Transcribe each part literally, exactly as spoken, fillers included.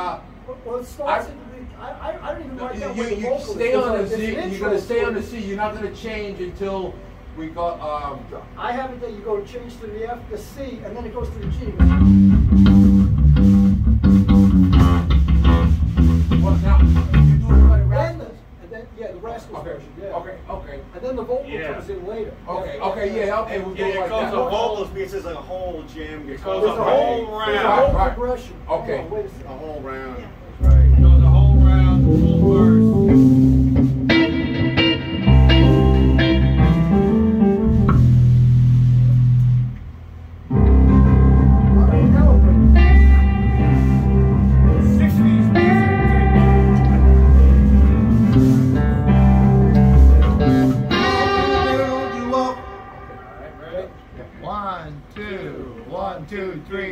uh, Well, it starts at the I, I, I don't even write down you, where the you vocal stay is. on the There's C. an You're intro gonna stay on to the it. C. You're not gonna change until we got. Um, I have it that you go change to the F, the C, and then it goes to the G. What now? You do it by the Then rap? the, and then yeah, the Rascals Okay. version. Yeah. Okay. Okay. And then the vocal Yeah. comes in later. Okay. Yeah. Okay. Yeah. Okay. We'll do Yeah, it it like goes that. a The vocals means there's like a whole jam. It guitar goes There's a a whole whole, round. there's a whole Right. progression. Okay. Hold on, wait a second. A whole round. Right. It goes a whole round, full verse. All right, now we're good. sixties One, two, one, two, three.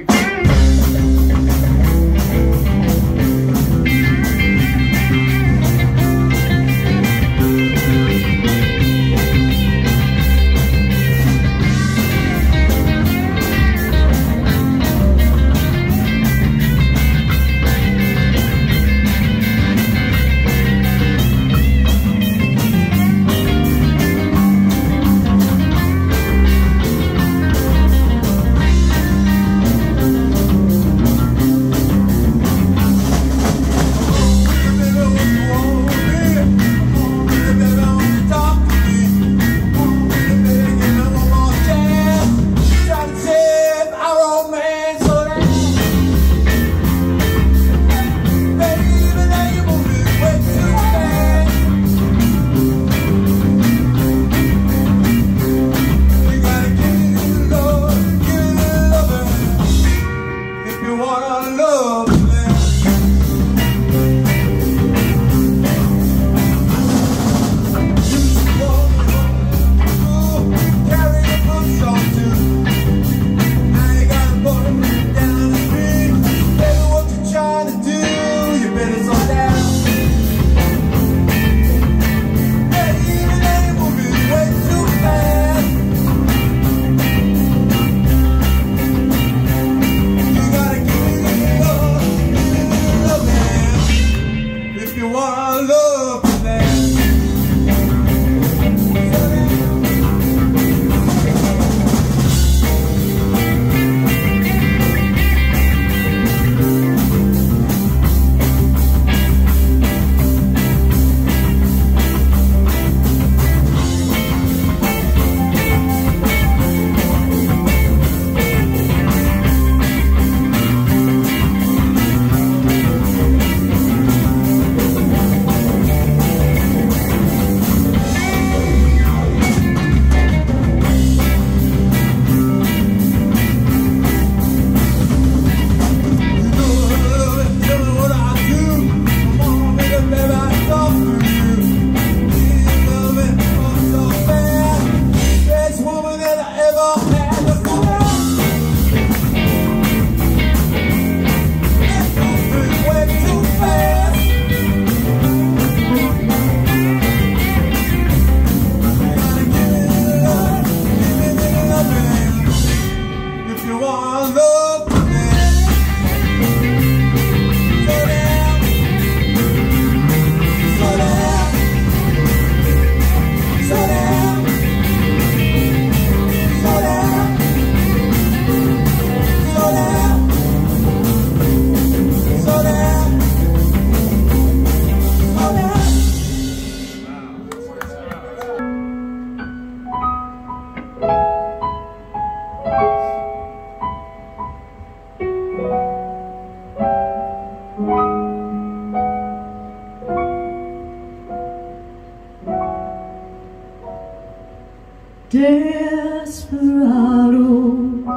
Desperado,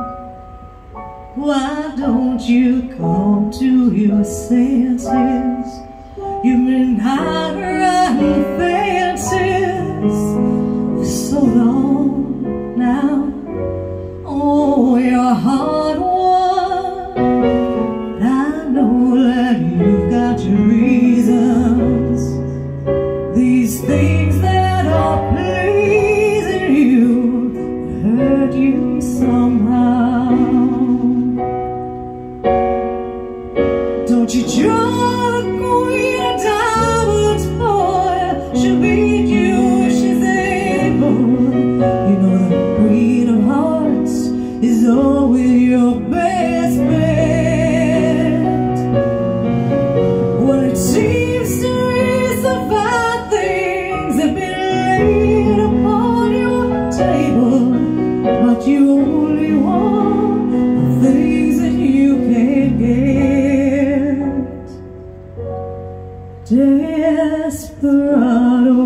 why don't you come to your senses? You've been out riding fences for so long now. Oh, you're hard won. I know that you've got your reasons. These things that are pleasing you hurt you somehow. Don't Don't you draw the queen of diamonds, boy? She'll meet you if she's able. You know the queen of hearts is always your best bet. Well, it seems to me some fine things have been laid upon your table, but you only want the things that you can get. Desperado,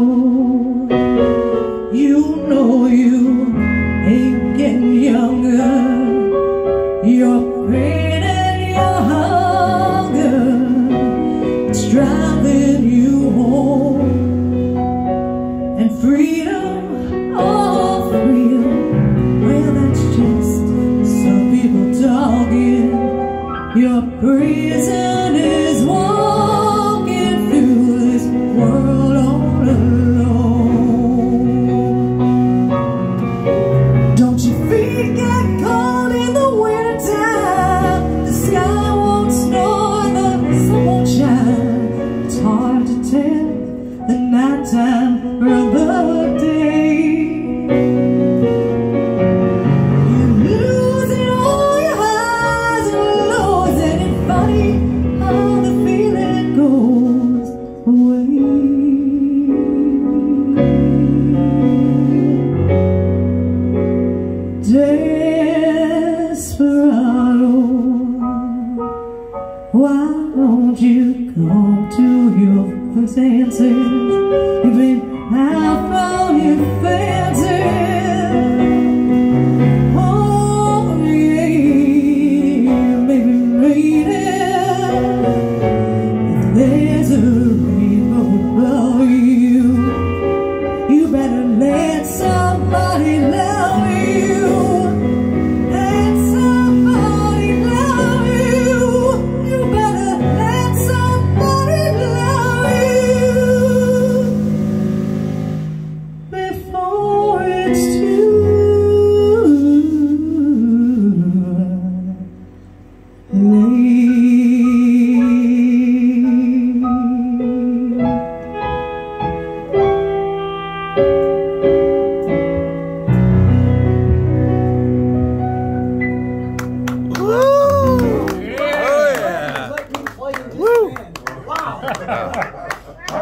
you know you ain't getting younger. Your pain and your hunger, it's driving you home. And freedom, oh freedom, well that's just some people talking. Your prison is walking through this world all alone. Don't your feet get cold in the wintertime? The sky won't snow and the sun won't shine. It's hard to tell the nighttime from the day. Desperado, why don't you come to your senses? You've been out on your fancies. Oh yeah, maybe, maybe if there's a rainbow above you, you better let somebody love you. Let me play in this band. Wow.